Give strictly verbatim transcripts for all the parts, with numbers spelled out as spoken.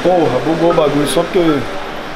Porra, bugou o bagulho só porque eu...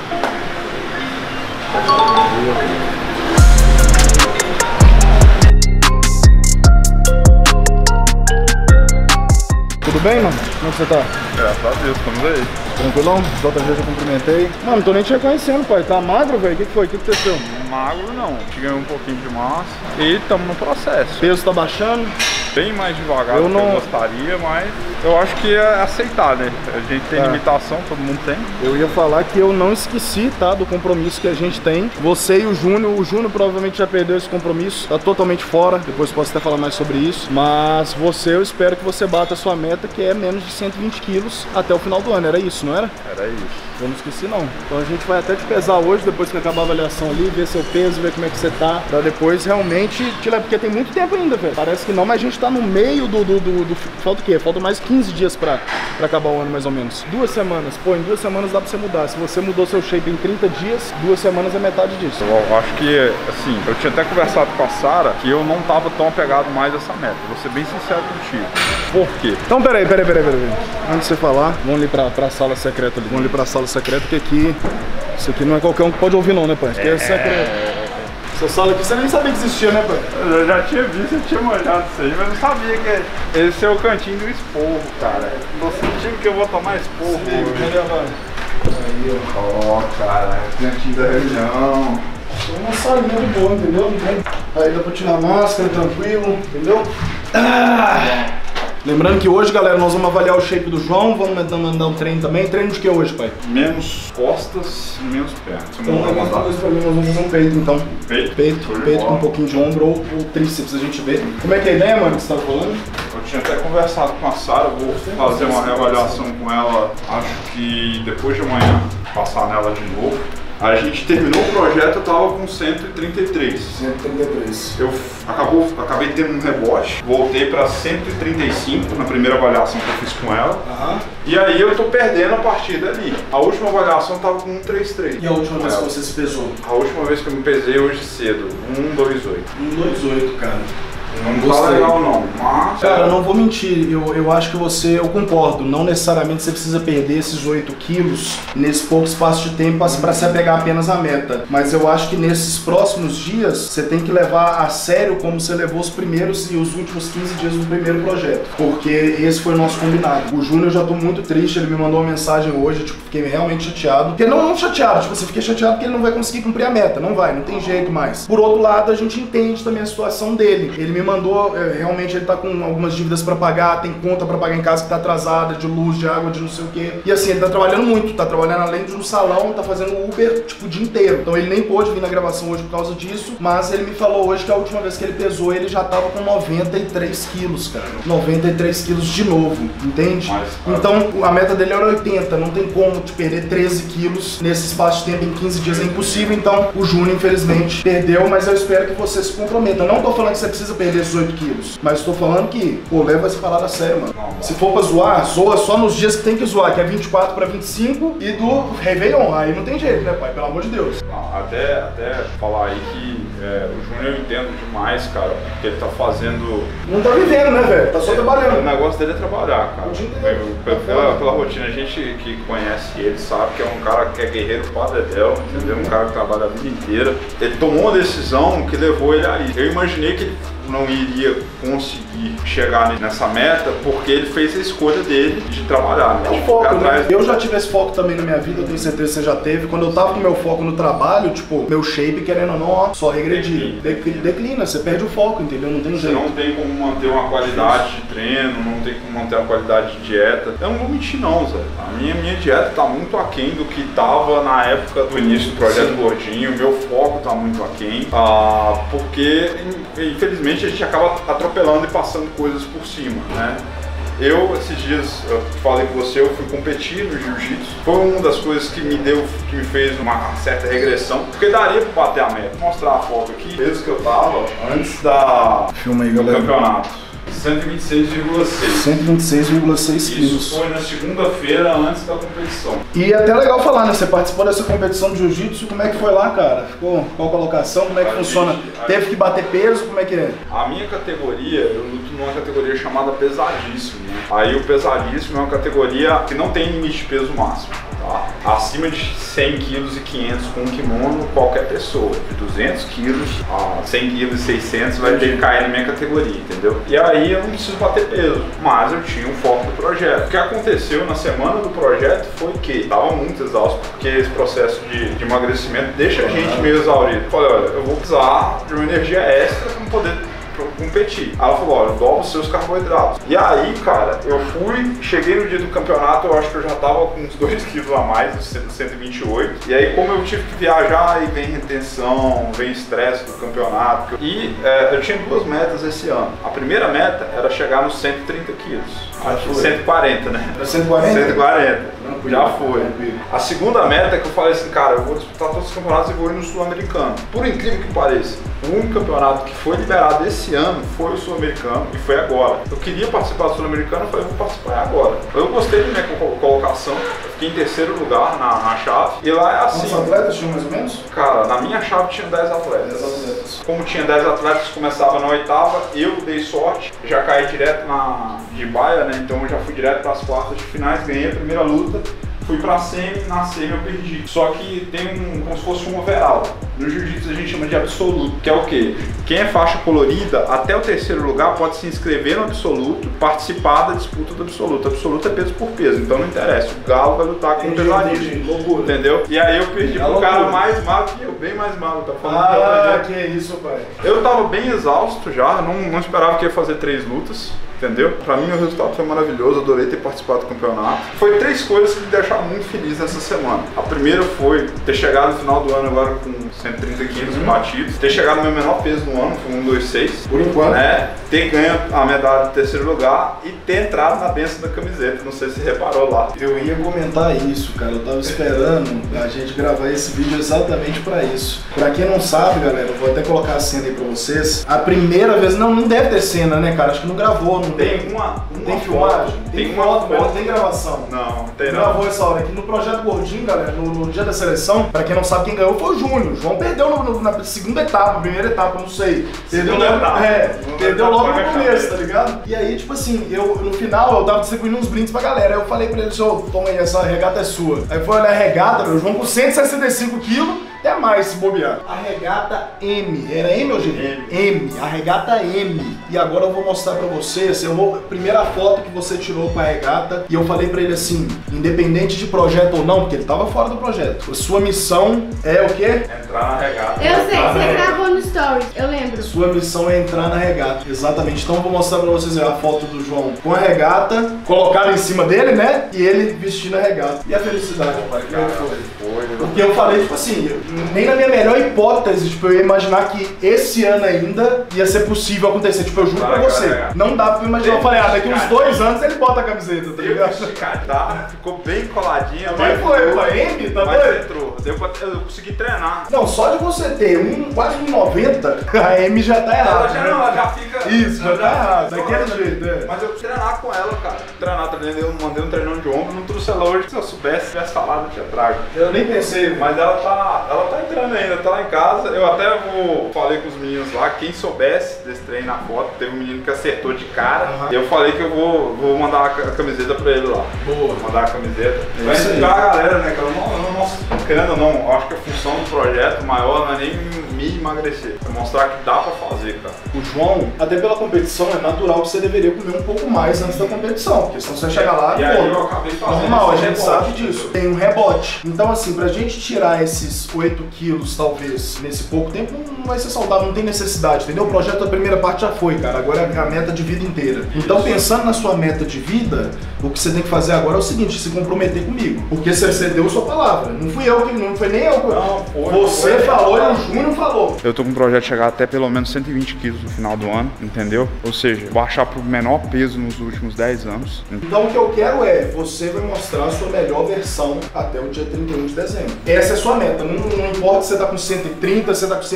Tudo bem, mano? Como é que você tá? Graças a Deus, estamos aí. Tranquilão? J G já cumprimentei. Mano, não tô nem te reconhecendo, pai. Tá magro, velho? O que, que foi? O que, que aconteceu? Magro não. Ganhei um pouquinho de massa e estamos no processo. O peso tá baixando? Bem mais devagar eu do não... que eu gostaria, mas eu acho que é aceitar, né? A gente tem é. limitação, todo mundo tem. Eu ia falar que eu não esqueci, tá? Do compromisso que a gente tem. Você e o Júnior. O Júnior provavelmente já perdeu esse compromisso. Tá totalmente fora. Depois posso até falar mais sobre isso. Mas você, eu espero que você bata a sua meta, que é menos de cento e vinte quilos até o final do ano. Era isso, não era? Era isso. Eu não esqueci, não. Então a gente vai até te pesar hoje, depois que acabar a avaliação ali, ver seu peso, ver como é que você tá, pra depois realmente te levar, porque tem muito tempo ainda, velho. Parece que não, mas a gente tá no meio do... do, do, do... Falta o quê? Falta mais quinze dias pra, pra acabar o ano, mais ou menos. Duas semanas. Pô, em duas semanas dá pra você mudar. Se você mudou seu shape em trinta dias, duas semanas é metade disso. Eu acho que, assim, eu tinha até conversado com a Sara que eu não tava tão apegado mais a essa meta. Vou ser bem sincero contigo. Por quê? Então, peraí, peraí, peraí, peraí. Antes de você falar, vamos ali pra, pra sala secreta ali. Vamos ali pra sala secreta, que aqui... Isso aqui não é qualquer um que pode ouvir não, né, pai? Isso aqui é secreto. Essa sala aqui você nem sabia que existia, né, pai? Eu já tinha visto, eu tinha manjado isso aí, mas não sabia que esse é o cantinho do esporro, cara. Tô sentindo que eu vou tomar esporro. Sim, cadê a aí, ó, oh, cara, cantinho da região. É uma salinha de boa, entendeu? Aí dá pra tirar a máscara, tranquilo, entendeu? Ah! Lembrando que hoje, galera, nós vamos avaliar o shape do João, vamos mandar um treino também. Treino de que hoje, pai? Menos costas e menos pernas. Então, nós vamos fazer um peito, então. Peito? Peito, peito com um pouquinho de ombro ou, ou tríceps, a gente vê. Como é que é a ideia, mano, que você tava falando? Eu tinha até conversado com a Sara, vou fazer uma reavaliação com ela, acho que depois de amanhã, passar nela de novo. A gente terminou o projeto, eu tava com cento e trinta e três. cento e trinta e três. Eu acabou, acabei tendo um rebote, voltei para cento e trinta e cinco na primeira avaliação que eu fiz com ela. Uhum. E aí eu tô perdendo a partir dali. A última avaliação eu tava com cento e trinta e três. E a última vez que você se pesou? A última vez que eu me pesei hoje cedo, cento e vinte e oito. cento e vinte e oito, cara. Não tá legal não, mas... Cara, eu não vou mentir, eu, eu acho que você, eu concordo, não necessariamente você precisa perder esses oito quilos nesse pouco espaço de tempo para se apegar apenas à meta. Mas eu acho que nesses próximos dias, você tem que levar a sério como você levou os primeiros e os últimos quinze dias do primeiro projeto. Porque esse foi o nosso combinado. O Júnior, eu já tô muito triste, ele me mandou uma mensagem hoje, tipo, fiquei realmente chateado. Porque não, não chateado, tipo, você fica chateado porque ele não vai conseguir cumprir a meta, não vai, não tem jeito mais. Por outro lado, a gente entende também a situação dele. Ele me mandou, é, realmente ele tá com algumas dívidas pra pagar, tem conta pra pagar em casa que tá atrasada, de luz, de água, de não sei o quê. E assim, ele tá trabalhando muito, tá trabalhando além de um salão, tá fazendo Uber, tipo, o dia inteiro. Então ele nem pôde vir na gravação hoje por causa disso, mas ele me falou hoje que a última vez que ele pesou, ele já tava com noventa e três quilos, cara. noventa e três quilos de novo, entende? Mas, então a meta dele era oitenta, não tem como te perder treze quilos nesse espaço de tempo em quinze dias, é impossível. Então o Júnior, infelizmente, perdeu, mas eu espero que você se comprometa. Eu não tô falando que você precisa perder esses oito quilos, mas tô falando que, pô, leva essa parada a sério, mano. Não, se for pra zoar, zoa só nos dias que tem que zoar, que é vinte e quatro pra vinte e cinco e do Réveillon. Aí não tem jeito, né, pai? Pelo amor de Deus. Não, até, até falar aí que é, o Júnior eu entendo demais, cara, porque ele tá fazendo... Não tá vivendo, né, velho? Tá só trabalhando. O negócio dele é trabalhar, cara. Pela, pela, pela rotina, a gente que conhece ele sabe que é um cara que é guerreiro para dedéu, entendeu? Um cara que trabalha a vida inteira. Ele tomou uma decisão que levou ele aí. Eu imaginei que ele não iria conseguir chegar nessa meta porque ele fez a escolha dele de trabalhar, né? É um foco, né? Eu já tive esse foco também na minha vida, eu tenho certeza que você já teve. Quando eu tava com meu foco no trabalho, tipo, meu shape, querendo ou não, ó, só regredir. Declina. Declina, você perde o foco, entendeu? Não tem você jeito. Não tem como manter uma qualidade de treino, não tem como manter a qualidade de dieta. Eu não vou mentir não, Zé. A minha, minha dieta tá muito aquém do que tava na época do início do Projeto Sim. Gordinho. Meu foco tá muito aquém, ah, porque, infelizmente, a gente acaba atropelando e passando coisas por cima, né? Eu, esses dias, eu falei com você, eu fui competir no jiu-jitsu. Foi uma das coisas que me deu, que me fez uma certa regressão, porque daria pra bater a meta. Vou mostrar a foto aqui, desde que eu tava antes da, Filma aí, do galera. campeonato. cento e vinte e seis vírgula seis. cento e vinte e seis vírgula seis quilos. Isso foi na segunda-feira antes da competição. E é até legal falar, né? Você participou dessa competição de jiu-jitsu, como é que foi lá, cara? Ficou qual colocação? Como é que a funciona? Gente, Teve que bater peso? Como é que é? A minha categoria, eu luto numa categoria chamada pesadíssimo, né? Aí o pesadíssimo é uma categoria que não tem limite de peso máximo. Tá? Acima de cem quilos e quinhentos com um kimono, qualquer pessoa de duzentos quilos a cem quilos e seiscentos vai ter que cair na minha categoria, entendeu? E aí eu não preciso bater peso, mas eu tinha um foco do projeto. O que aconteceu na semana do projeto foi que estava muito exausto, porque esse processo de, de emagrecimento deixa a gente meio exaurido. Eu falei, olha, eu vou precisar de uma energia extra para poder competir. Ela falou, olha, dobra os seus carboidratos. E aí, cara, eu fui, cheguei no dia do campeonato, eu acho que eu já tava com uns dois quilos a mais, cento e vinte e oito. E aí, como eu tive que viajar, aí vem retenção, vem estresse do campeonato. E é, eu tinha duas metas esse ano. A primeira meta era chegar nos cento e trinta quilos. Acho que cento e quarenta, né? cento e quarenta? cento e quarenta. Já foi. A segunda meta é que eu falei assim, cara, eu vou disputar todos os campeonatos e vou ir no Sul-Americano. Por incrível que pareça, o único campeonato que foi liberado esse ano foi o Sul-Americano e foi agora. Eu queria participar do Sul-Americano, eu falei, vou participar agora. Eu gostei da minha colocação, eu fiquei em terceiro lugar na, na chave. E lá é assim. Quantos atletas tinham mais ou menos? Cara, na minha chave tinha dez atletas. dez atletas. Como tinha dez atletas, começava na oitava, eu dei sorte, já caí direto na de baia, né? Então eu já fui direto para as quartas de finais, ganhei a primeira luta. Fui pra semi, na semi eu perdi. Só que tem um, como se fosse um overall. No jiu-jitsu a gente chama de absoluto, que é o quê? Quem é faixa colorida, até o terceiro lugar, pode se inscrever no absoluto, participar da disputa do absoluto. Absoluto é peso por peso, então não interessa. O Galo vai lutar com o pesadinho. Loucura. Entendeu? E aí eu perdi é pro loucura. cara mais magro que eu, bem mais magro. Tá falando ah, que, que é isso, pai. Eu tava bem exausto já, não, não esperava que ia fazer três lutas. Entendeu? Pra mim o resultado foi maravilhoso, adorei ter participado do campeonato. Foi três coisas que me deixaram muito feliz nessa semana. A primeira foi ter chegado no final do ano agora com cento e trinta quilos uhum. batidos, ter chegado no meu menor peso do ano, foi um dois seis. Por enquanto. Né? Ter ganho a medalha de terceiro lugar e ter entrado na benção da camiseta, não sei se reparou lá. Eu ia comentar isso, cara, eu tava esperando a gente gravar esse vídeo exatamente pra isso. Pra quem não sabe, galera, eu vou até colocar a cena aí pra vocês. A primeira vez, não, não deve ter cena, né, cara? Acho que não gravou, não tem. Tem uma, uma tem filmagem? Tem, tem uma foto, mas não tem gravação. Não, tem não. Gravou essa hora aqui no Projeto Gordinho, galera, no, no dia da seleção. Pra quem não sabe, quem ganhou foi o Júnior. O João perdeu no, no, na segunda etapa, primeira etapa, não sei. Perdeu segunda logo, etapa. É, segunda perdeu etapa logo no começo, tá ligado? E aí, tipo assim, eu no final eu tava distribuindo uns brindes pra galera. Aí eu falei pra ele, senhor, toma aí, essa regata é sua. Aí foi olhar a regata, o João com cento e sessenta e cinco quilos. Até mais se bobear. A regata M. Era M ou G? M. M. A regata M. E agora eu vou mostrar pra vocês. Eu vou, primeira foto que você tirou com a regata. E eu falei pra ele assim, independente de projeto ou não, porque ele tava fora do projeto. A sua missão é o quê? Entrar na regata. Eu sei, você gravou no Stories, eu lembro. Sua missão é entrar na regata. Exatamente. Então eu vou mostrar pra vocês a foto do João com a regata, colocaram em cima dele, né? E ele vestindo a regata. E a felicidade, pai? Como é que foi? Porque eu falei, tipo assim, nem na minha melhor hipótese, tipo, eu ia imaginar que esse ano ainda ia ser possível acontecer. Tipo, eu juro pra você, não dá pra imaginar. Eu falei, ah, daqui uns dois anos ele bota a camiseta, tá ligado? Tá, ficou bem coladinha. Mas foi, foi M, tá mas doido? entrou, deu pra, eu consegui treinar. Não, só de você ter um, quase um noventa, a M já tá errada. Ela já né? não, ela já fica... Isso, já, já tá errado, daquele jeito, né? Mas eu treinar com ela, cara. Treinar, treinei, eu mandei um treinão de ombro, não trouxe ela hoje. Se eu soubesse, se tivesse falado, eu tinha trago. Eu nem pensei, mas ela tá, ela tá entrando ainda, tá lá em casa. Eu até vou, falei com os meninos lá, quem soubesse desse treino na foto, teve um menino que acertou de cara. Uhum. E eu falei que eu vou, vou mandar a camiseta pra ele lá. Boa. Vou mandar a camiseta. Vai inspirar a galera, né? Que eu não, eu não, querendo ou não, acho que a função do projeto maior não é nem me emagrecer. É mostrar que dá pra fazer, cara. O João, até pela competição, é natural que você deveria comer um pouco mais antes da competição. Porque senão você chega lá e e aí pô, eu acabei fazendo normal, a gente rebote, sabe disso. Tem um rebote. Então assim, pra gente tirar esses oito quilos, talvez, nesse pouco tempo, não vai ser saudável, não tem necessidade, entendeu? O projeto da primeira parte já foi, cara. Agora é a meta de vida inteira. Então, pensando na sua meta de vida, o que você tem que fazer agora é o seguinte, se comprometer comigo. Porque você deu a sua palavra. Não fui eu que, não foi nem eu que... Não, foi, você foi, falou foi. e o Júnior falou. Eu tô com um projeto de chegar até pelo menos cento e vinte quilos no final do ano, entendeu? Ou seja, baixar pro menor peso nos últimos dez anos. Então o que eu quero é, você vai mostrar a sua melhor versão até o dia trinta e um de dezembro. Essa é a sua meta. Não, não importa se você tá com cento e trinta, se você tá com cento e vinte,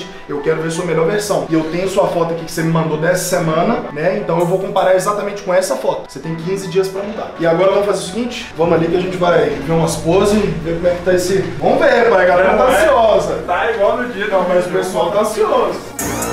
seguinte, eu quero ver sua melhor versão. E eu tenho sua foto aqui que você me mandou dessa semana, né? Então eu vou comparar exatamente com essa foto. Você tem quinze dias pra mudar. E agora vamos fazer o seguinte, vamos ali que a gente vai ver umas poses, ver como é que tá esse... Vamos ver, pai, a galera tá ansiosa. Tá igual no dia, não, mas o pessoal tá ansioso.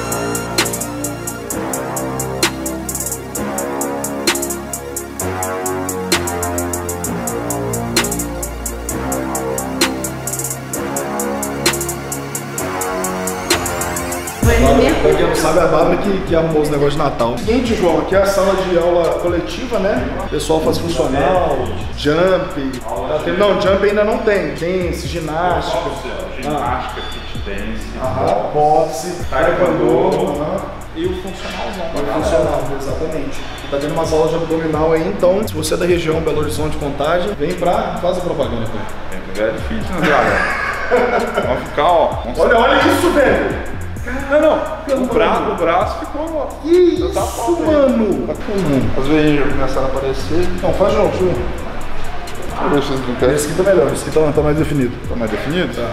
Pra quem não sabe, é a Bárbara que, que arrumou os negócios de Natal. Seguinte, João, aqui é a sala de aula coletiva, né? O pessoal faz funcional, jump. Tá tendo, não, jump ainda não tem. Dance, ginástica. Ginástica, fit dance, boxe, taekwondo. E o funcionalzão. O funcional, exatamente. Tá tendo umas aulas de abdominal aí, então, se você é da região Belo Horizonte, Contagem, vem pra... faz a propaganda, cara. Tem que ver de fitness, galera. Vamos ficar, ó. Vamos olha, olha isso, velho. Não, não, o braço, o braço ficou... Que isso, tá mano? Tá comum. As veinhas já começaram a aparecer. Não, faz de novo, deixa eu ver. Deixa eu ver se não esse aqui tá melhor, esse aqui tá, tá mais definido. Tá mais definido? Tá.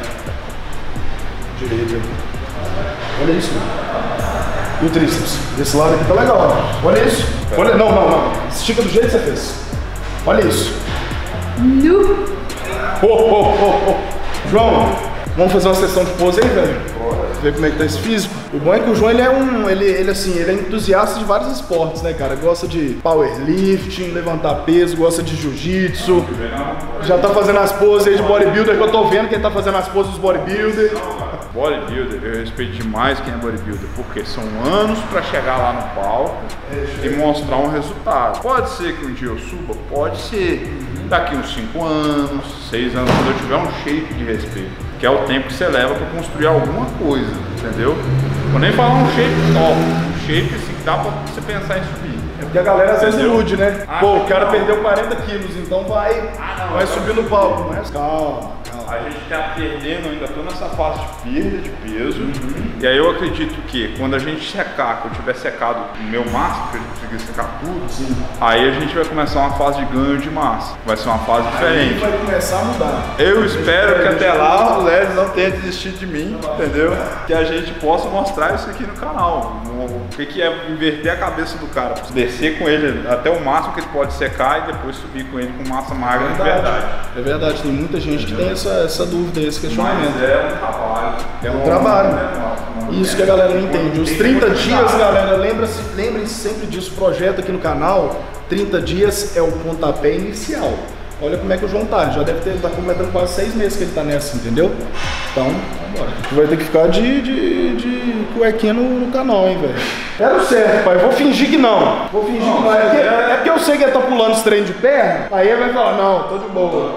Direito. Olha isso. E o tríceps? Desse lado aqui tá legal, ó. Olha isso. Olha, não, não, não. Estica do jeito que você fez. Olha isso. Nu. Oh, oh, oh, oh. João, vamos fazer uma sessão de pose aí, velho? Ver como é que tá esse físico. O bom é que o João, ele é um, ele, ele assim, ele é entusiasta de vários esportes, né, cara? Gosta de powerlifting, levantar peso, gosta de jiu-jitsu. Já tá fazendo as poses aí de bodybuilder, que eu tô vendo que ele tá fazendo as poses dos bodybuilder. Bodybuilder, eu respeito demais quem é bodybuilder, porque são anos pra chegar lá no palco é, e mostrar um resultado. Pode ser que um dia eu suba? Pode ser. Daqui uns cinco anos, seis anos, quando eu tiver um shape de respeito, que é o tempo que você leva pra construir alguma coisa, entendeu? Vou nem falar um shape top, um shape assim que dá pra você pensar em subir. É porque a galera às vezes ilude, né? Ah, pô, o cara não. perdeu quarenta quilos, então vai, ah, não, vai subir no palco. Mas calma, calma. A gente tá perdendo, ainda tô nessa fase de perda de peso. Uhum. E aí eu acredito que quando a gente secar, que eu tiver secado o meu máximo, que eu conseguir secar tudo, sim, aí a gente vai começar uma fase de ganho de massa. Vai ser uma fase diferente. Aí vai começar a mudar. Eu espero que até lá o Léo não tenha desistido de mim, entendeu? Que a gente possa mostrar isso aqui no canal. O que, que é inverter a cabeça do cara, descer com ele até o máximo que ele pode secar e depois subir com ele com massa magra de verdade. É verdade, tem muita gente que tem essa, essa dúvida, esse questionamento. Mas é um trabalho. É um trabalho. Isso que a galera não entende. Os trinta dias, galera, lembre-se lembre sempre disso, projeto aqui no canal, trinta dias é o pontapé inicial. Olha como é que o João tá, já deve ter, tá completando quase seis meses que ele tá nessa, entendeu? Então, vambora. Tu vai ter que ficar de, de, de cuequinha no, no canal, hein, velho. Era certo, pai, vou fingir que não. Vou fingir não, que não. É porque, é porque eu sei que ele tá pulando os treinos de perna, aí ele vai falar, não, tô de boa.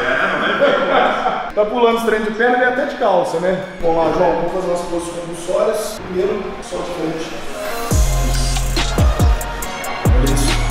Tá pulando os treinos de perna e até de calça, né? Vamos lá, João, vamos fazer umas poses compulsórias. Primeiro, só de frente. Olha isso.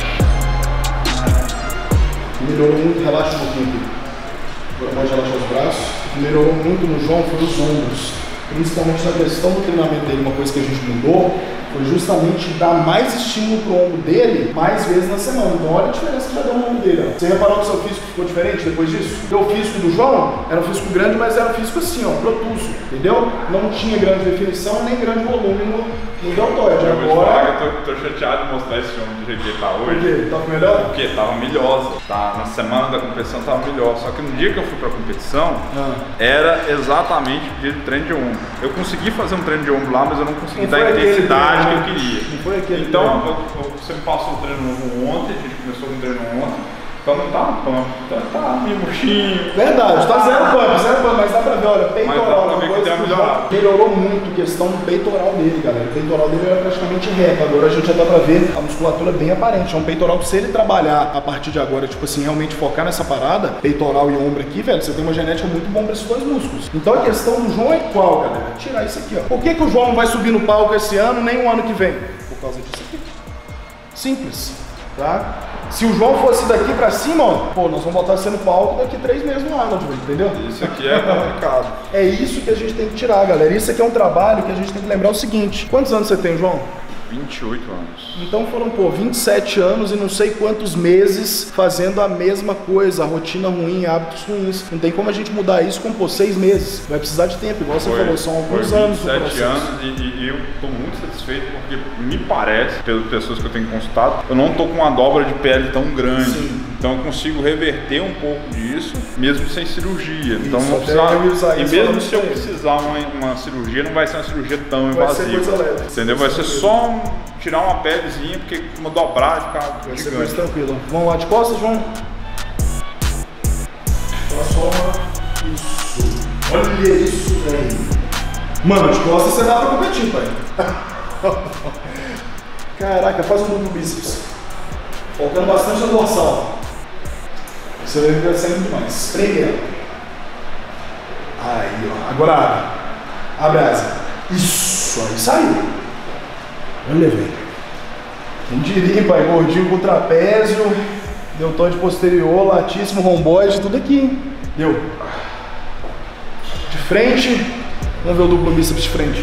Melhorou muito, relaxa um pouquinho aqui. Agora pode relaxar os braços. O que melhorou muito no João foi os ombros. Principalmente na questão do treinamento dele, uma coisa que a gente mudou foi justamente dar mais estímulo pro ombro dele mais vezes na semana. Então olha a diferença que já deu no ombro dele. Ó. Você reparou que o seu físico ficou diferente depois disso? O físico do João era um físico grande, mas era um físico assim, ó, protuso, entendeu? Não tinha grande definição nem grande volume no, no deltoide. Agora... Eu tô, tô chateado de mostrar esse homem do jeito que ele tá hoje. Por quê? Tá melhor? Porque tava milhosa. Tá, na semana da competição tava milhosa. Só que no dia que eu fui pra competição, ah. era exatamente o dia do treino de ombro. Eu consegui fazer um treino de ombro lá, mas eu não consegui não dar a intensidade que eu queria. Não foi aquele então, eu, eu, você me passou o treino novo ontem, a gente começou com o treino ontem. Então não tá no pump, tá, tá meio murchinho. Verdade, tá zero pump, zero pump, mas dá pra ver, olha, peitoral. Mas dá pra ver que tem melhorado. Melhorou muito a questão do peitoral dele, galera. O peitoral dele era praticamente reto, agora a gente já dá pra ver a musculatura bem aparente. É um peitoral que se ele trabalhar a partir de agora, tipo assim, realmente focar nessa parada, peitoral e ombro aqui, velho, você tem uma genética muito boa pra esses dois músculos. Então a questão do João é qual, galera? Tirar isso aqui, ó. Por que que o João não vai subir no palco esse ano, nem o ano que vem? Por causa disso aqui. Simples, tá? Se o João fosse daqui pra cima, ó, pô, nós vamos botar você no palco daqui três meses no Arnold, entendeu? Isso aqui é complicado. É isso que a gente tem que tirar, galera. Isso aqui é um trabalho que a gente tem que lembrar o seguinte. Quantos anos você tem, João? vinte e oito anos. Então foram, pô, vinte e sete anos e não sei quantos meses fazendo a mesma coisa, a rotina ruim, hábitos ruins. Não tem como a gente mudar isso com, pô, seis meses. Vai precisar de tempo, igual você Foi, falou, são alguns foi anos. vinte e sete anos e, e eu tô muito satisfeito porque me parece, pelas pessoas que eu tenho consultado, eu não tô com uma dobra de pele tão grande. Sim. Então eu consigo reverter um pouco disso, mesmo sem cirurgia. Isso, então não precisar, e mesmo se eu precisar uma, uma cirurgia, não vai ser uma cirurgia tão vai invasiva. Ser coisa leve. Entendeu? Vai ser só um, tirar uma pelezinha, porque uma dobrada e ficar vai gigante. Ser mais tranquilo. Vamos lá de costas, João? Só isso. Olha isso, velho. Mano, de costas você dá pra competir, pai. Caraca, faz um duplo bíceps. Focando bastante na dorsal. Você vai ver saindo demais. Espreme ela. Aí, ó. Agora abre. Abre a asa. Isso, aí saiu. Olha, velho. Quem diria, pai? Gordinho com trapézio, deltoide posterior, latíssimo, romboide, tudo aqui, hein? Deu. De frente. Vamos ver o duplo bíceps de frente.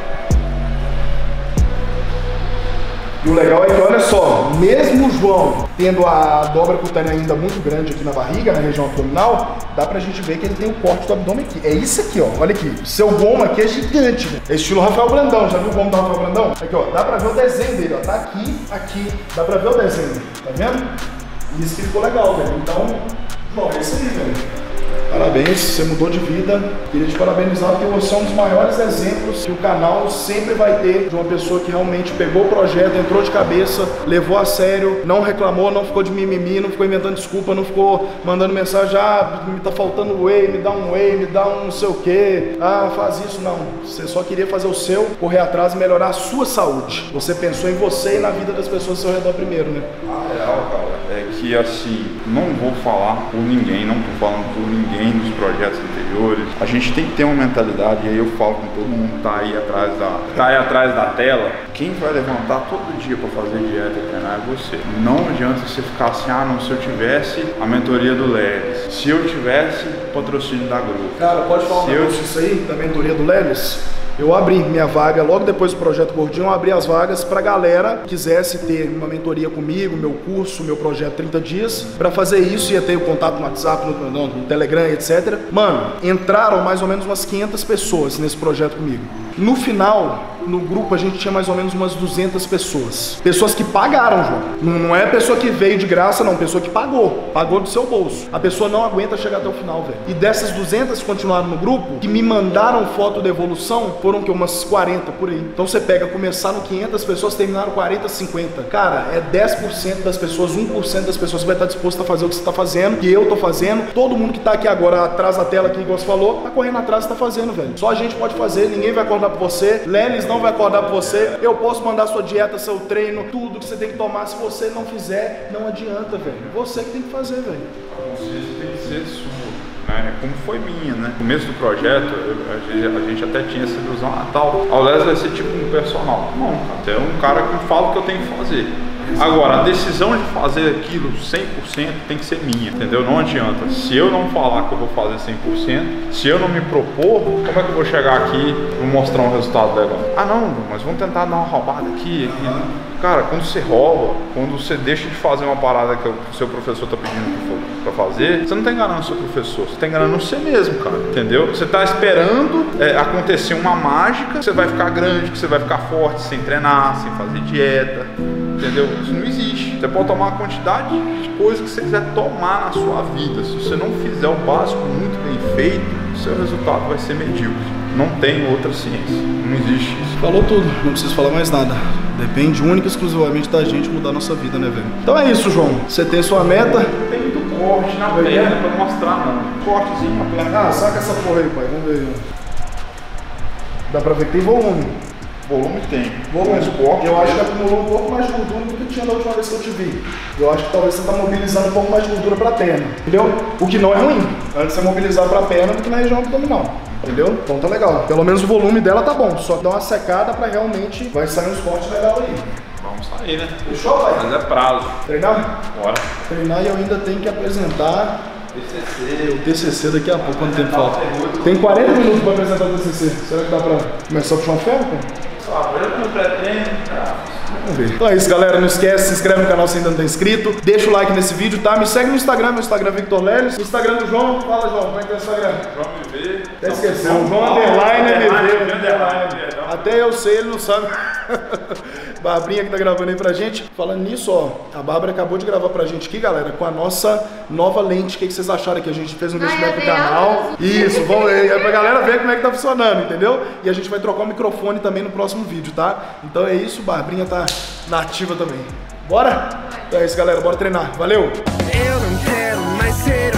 E o legal é que, olha só, mesmo o João tendo a dobra cutânea ainda muito grande aqui na barriga, na região abdominal, dá pra gente ver que ele tem o corte do abdômen aqui. É isso aqui, ó, olha aqui. Seu gomo aqui é gigante, né? É estilo Rafael Brandão, já viu o gomo do Rafael Brandão? Aqui, ó, dá pra ver o desenho dele, ó, tá aqui, aqui, dá pra ver o desenho, tá vendo? Isso que ficou legal, velho. Então, bom, é isso aí, velho. Parabéns, você mudou de vida. Queria te parabenizar porque você é um dos maiores exemplos que o canal sempre vai ter de uma pessoa que realmente pegou o projeto, entrou de cabeça, levou a sério, não reclamou, não ficou de mimimi, não ficou inventando desculpa, não ficou mandando mensagem, ah, me tá faltando whey, me dá um whey, me dá um não sei o que, ah, faz isso, não. Você só queria fazer o seu, correr atrás e melhorar a sua saúde. Você pensou em você e na vida das pessoas ao seu redor primeiro, né? A real, cara, é que assim, não vou falar por ninguém, não tô falando por ninguém dos projetos anteriores. A gente tem que ter uma mentalidade, e aí eu falo com todo mundo que tá aí atrás da, tá aí atrás da tela, quem vai levantar todo dia para fazer dieta e treinar é você. Não adianta você ficar assim, ah não, se eu tivesse a mentoria do Lelis, se eu tivesse patrocínio da Grupo. Cara, pode falar um negócio disso aí, da mentoria do Lelis? Eu abri minha vaga, logo depois do Projeto Gordinho, eu abri as vagas pra galera que quisesse ter uma mentoria comigo, meu curso, meu projeto trinta dias. Pra fazer isso, ia ter o contato no WhatsApp, no, no, no Telegram, etcétera. Mano, entraram mais ou menos umas quinhentas pessoas nesse projeto comigo. No final, no grupo, a gente tinha mais ou menos umas duzentas pessoas. Pessoas que pagaram, João. Não, não é pessoa que veio de graça, não. Pessoa que pagou. Pagou do seu bolso. A pessoa não aguenta chegar até o final, velho. E dessas duzentas que continuaram no grupo, que me mandaram foto de evolução, foram que umas quarenta por aí. Então você pega, começaram quinhentas pessoas, terminaram quarenta, cinquenta. Cara, é dez por cento das pessoas, um por cento das pessoas que vai estar disposto a fazer o que você está fazendo, que eu tô fazendo. Todo mundo que tá aqui agora atrás da tela, que igual você falou, tá correndo atrás e tá fazendo, velho. Só a gente pode fazer, ninguém vai acordar por você. Lelis não vai acordar por você. Eu posso mandar sua dieta, seu treino, tudo que você tem que tomar. Se você não fizer, não adianta, velho. Você que tem que fazer, velho. A consciência tem que ser sua, né? Como foi minha, né? No começo do projeto, eu, a gente até tinha essa ilusão, ah, tal, a Lelis vai ser tipo um personal. Não, cara. Você é um cara que fala o que eu tenho que fazer. Agora, a decisão de fazer aquilo cem por cento tem que ser minha, entendeu? Não adianta. Se eu não falar que eu vou fazer cem por cento, se eu não me propor, como é que eu vou chegar aqui e vou mostrar um resultado legal? Ah não, mas vamos tentar dar uma roubada aqui, aqui. Cara, quando você rouba, quando você deixa de fazer uma parada que o seu professor tá pedindo pra fazer, você não tá enganando o seu professor, você tá enganando você mesmo, cara, entendeu? Você tá esperando é, acontecer uma mágica, que você vai ficar grande, que você vai ficar forte sem treinar, sem fazer dieta, entendeu? Isso não existe. Você pode tomar a quantidade de coisas que você quiser tomar na sua vida. Se você não fizer o básico muito bem feito, o seu resultado vai ser medíocre. Não tem outra ciência. Não existe isso. Falou tudo, não preciso falar mais nada. Depende única e exclusivamente da gente mudar a nossa vida, né, velho? Então é isso, João. Você tem sua meta? Não tem muito corte na perna pra mostrar, não. Cortezinho na perna. Ah, saca essa porra aí, pai. Vamos ver. Dá pra ver que tem volume. Volume tem. Volume. Esporte, eu acho que acumulou um pouco mais de gordura do que tinha da última vez que eu te vi. Eu acho que talvez você está mobilizando um pouco mais de gordura para a perna, entendeu? O que não é ruim. Antes você mobilizar para a perna do que na região abdominal, entendeu? Então tá legal. Pelo menos o volume dela tá bom. Só dá uma secada para realmente vai sair uns cortes legal aí. Vamos sair, né? Fechou, pai? Mas é prazo. Treinar? Bora. Treinar e eu ainda tenho que apresentar T C C. O T C C daqui a pouco, quanto tempo falta? Tem quarenta minutos para apresentar o T C C. Será que dá para começar a puxar um ferro, pô? Ah, eu não pretendo, cara. Vamos ver. Então é isso, galera. Não esquece, se inscreve no canal se ainda não tá inscrito. Deixa o like nesse vídeo, tá? Me segue no Instagram, meu Instagram é Victor Leles. Instagram do João. Fala, João, como é que é o Instagram? João M V. Até esqueceu. João Underline M V. Até eu sei, ele não sabe. Barbrinha que tá gravando aí pra gente. Falando nisso, ó, a Bárbara acabou de gravar pra gente aqui, galera, com a nossa nova lente. O que, que vocês acharam que a gente fez um investimento no canal? Isso, vamos ver. É pra galera ver como é que tá funcionando, entendeu? E a gente vai trocar o microfone também no próximo vídeo, tá? Então é isso, Barbrinha tá na ativa também. Bora? Então é isso, galera, bora treinar. Valeu! Eu não quero mais ser